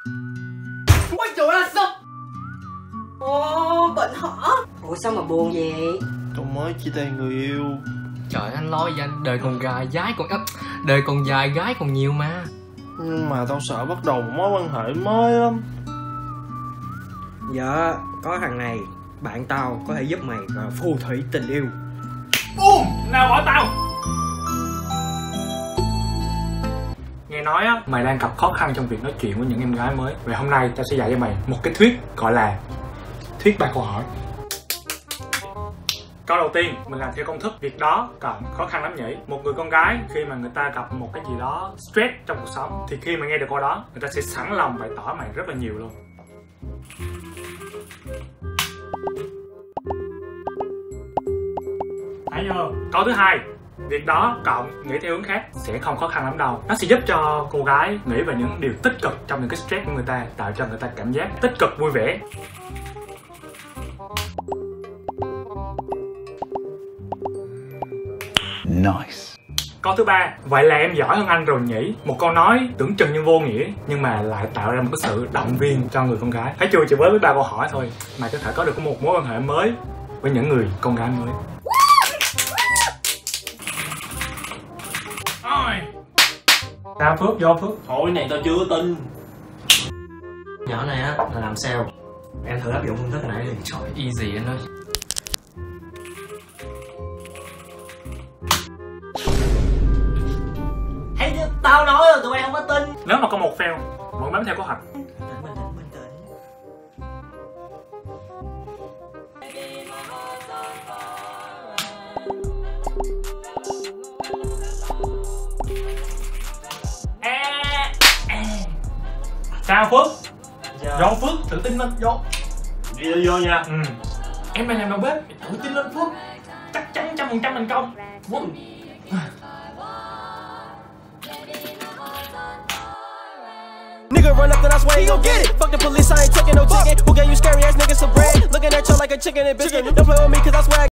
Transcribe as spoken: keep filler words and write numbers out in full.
Ôi trời ơi sao? Ồ, bệnh hả? Ủa sao mà buồn vậy? Tôi mới chia tay người yêu. Trời anh lo gì anh, đời còn gái gái còn ấp, đời còn dài gái còn nhiều mà. Nhưng mà tao sợ bắt đầu một mối quan hệ mới lắm. Dạ, có thằng này, bạn tao có thể giúp mày và phù thủy tình yêu. Buông, nào bỏ tao. Nghe nói á, mày đang gặp khó khăn trong việc nói chuyện với những em gái mới. Vậy hôm nay tao sẽ dạy cho mày một cái thuyết gọi là thuyết ba câu hỏi. Câu đầu tiên, mình làm theo công thức việc đó cộng khó khăn lắm nhỉ. Một người con gái khi mà người ta gặp một cái gì đó stress trong cuộc sống thì khi mà nghe được câu đó, người ta sẽ sẵn lòng bày tỏ mày rất là nhiều luôn. Thấy chưa? Câu thứ hai, việc đó cộng nghĩ theo hướng khác sẽ không khó khăn lắm đâu. Nó sẽ giúp cho cô gái nghĩ về những điều tích cực trong những cái stress của người ta, tạo cho người ta cảm giác tích cực vui vẻ. Nice. Câu thứ ba, vậy là em giỏi hơn anh rồi nhỉ. Một câu nói tưởng chừng như vô nghĩa nhưng mà lại tạo ra một cái sự động viên cho người con gái. Thấy chưa, chỉ với với ba câu hỏi thôi mà có thể có được một mối quan hệ mới với những người con gái mới. Ôi Tam Phước, vô Phước. Thôi này tao chưa tin. Nhỏ này á là làm sao? Em thử áp dụng công thức này đi. Trời easy anh ơi. Hay như tao nói rồi tụi bay không có tin. Nếu mà có một fail vẫn bám theo kế hoạch. Tỉnh bình tĩnh, bình tĩnh. À, à. Sao Phước? Dạ. Vô Phước, tự tin lên, vô. Đi vô, vô nha. Ừ. Em đang làm đầu bếp, tự tin lên Phước. Chắc chắn trăm phần trăm thành công. Vâng. Nigga run up then I swear he gon' get it. Fuck the police, I ain't taking no ticket. Who gave you scary ass niggas some bread? Looking at you like a chicken and biscuit. Don't play with me cause I swear I